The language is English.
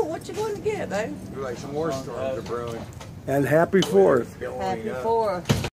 what you going to get, babe? Like some more storms are brewing. And happy 4th. Blowing Happy up. 4th.